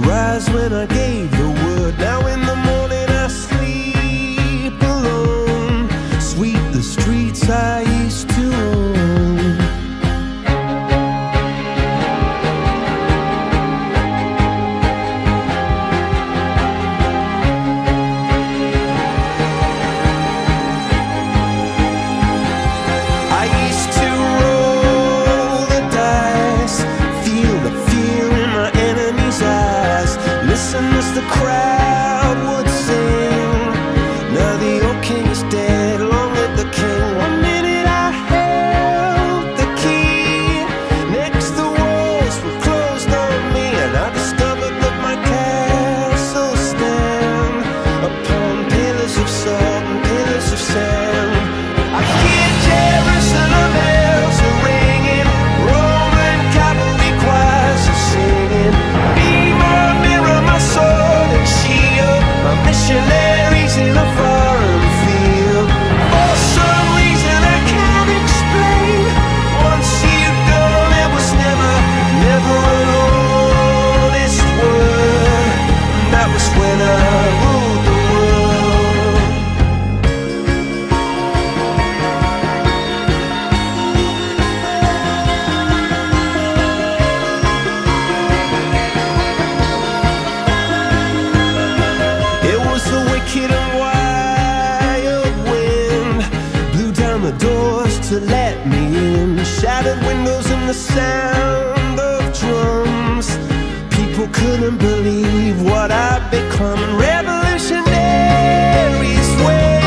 rise when I gave the word. Now in the morning I sleep alone. Sweep the streets I used to own. I used to roll the dice, feel the fear in my enemy's eyes, listen as the crowd would sing. Now the old king is dead, long live the king. One minute I held the key, next the walls were closed on me, and I discovered that my castle stand upon pillars of salt and pillars of sand. I hear Jerusalem bells are ringing, Roman cavalry choirs are singing. Be my mirror, my sword and shield, my missionaries in a foreign field. For some reason I can't explain, once you've gone it was never, never an honest word. And that was when I ruled the world. It was the wicked and wild wind, blew down the doors to let me in, shattered windows and the sound of drums. People couldn't believe what I'd become. Revolutionaries wait.